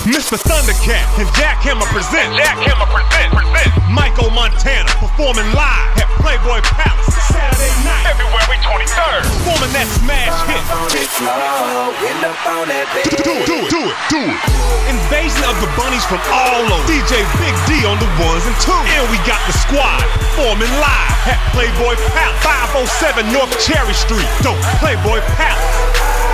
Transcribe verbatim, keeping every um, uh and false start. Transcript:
Mister Thundercat and Jackhammer present. Jackhammer present. Present. Mykko Montana performing live at Playboy Palace Saturday night, February twenty-third. Performing that smash hit. Do it, do it, do it, do it. Invasion of the bunnies from all over. D J Big D on the ones and twos. And we got the squad performing live at Playboy Palace, five oh seven North Cherry Street. Dope. Playboy Palace.